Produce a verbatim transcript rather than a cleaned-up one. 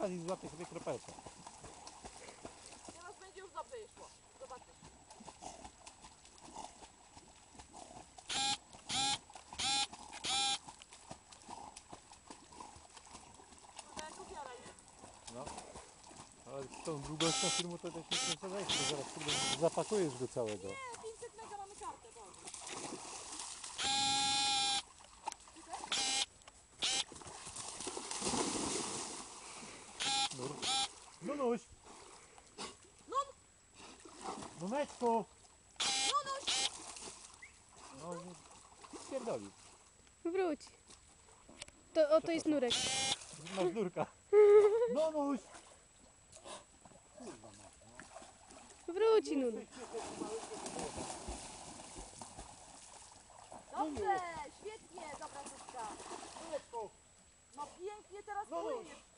teraz i złapie sobie kropelkę. Teraz będzie już dobrze jej szło. Zobaczysz. No jak ofiara, nie? No. Ale z tą długością filmu to też nie chcę wejść, bo zaraz kurde, zapakujesz go całego. Nie, pięćset mega mamy kartę, bo. Nur. Nunuś! Nun! Nuneczku! Nunuś! No, spierdolił. Wróć. To oto jest nurek. Masz nurka. Nunuś! Wróci nurek. Dobrze, świetnie, dobra rzutka. No pięknie teraz Nunuś! płyniesz.